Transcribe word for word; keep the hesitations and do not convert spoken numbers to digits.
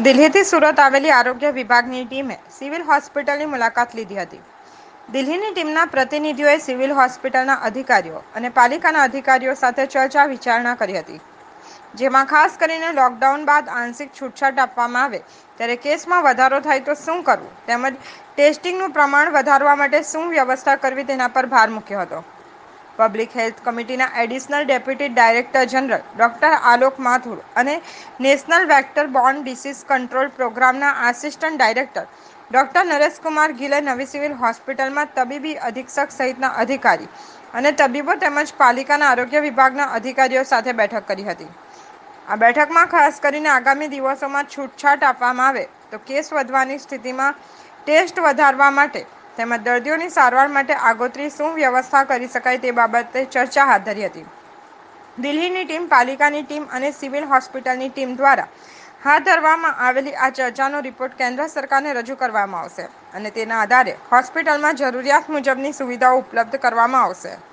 દિલ્હીથી સુરત આવેલી આરોગ્ય વિભાગની ટીમે સિવિલ હોસ્પિટલની મુલાકાત લીધી હતી. દિલ્હીની ટીમના પ્રતિનિધિઓએ સિવિલ હોસ્પિટલના અધિકારીઓ અને પાલિકાના અધિકારીઓ સાથે ચર્ચા વિચારણા કરી હતી, જેમાં ખાસ કરીને લોકડાઉન બાદ આંશિક છૂટછાટ આપવામાં આવે ત્યારે કેસમાં વધારો થાય તો શું કરવું તેમજ ટેસ્ટિંગનું પ્રમાણ વધારવા માટે શું વ્યવસ્થા કરવી તેના પર ભાર મૂક્યો હતો. પબ્લિક હેલ્થ કમિટીના additional deputy director general doctor Alok Mathur અને national vector borne disease control પ્રોગ્રામના આસિસ્ટન્ટ ડાયરેક્ટર ડોક્ટર નરેશકુમાર ગિલે નવી સિવિલ હોસ્પિટલમાં તબીબી અધિક્ષક સહિતના અધિકારી અને તબીબો તેમજ પાલિકાના આરોગ્ય વિભાગના અધિકારીઓ સાથે બેઠક કરી હતી. આ બેઠકમાં ખાસ કરીને આગામી દિવસોમાં છૂટછાટ આપવામાં આવે તો કેસ વધવાની સ્થિતિમાં ટેસ્ટ વધારવા માટે તેમજ દર્દીઓની સારવાર માટે આગોતરી શું વ્યવસ્થા કરી શકાય તે બાબતે ચર્ચા હાથ ધરી હતી. દિલ્હીની ટીમ, પાલિકાની ટીમ અને સિવિલ હોસ્પિટલની ટીમ દ્વારા હાથ ધરવામાં આવેલી આ ચર્ચાનો રિપોર્ટ કેન્દ્ર સરકારને રજૂ કરવામાં આવશે અને તેના આધારે હોસ્પિટલમાં જરૂરિયાત મુજબની સુવિધાઓ ઉપલબ્ધ કરવામાં આવશે.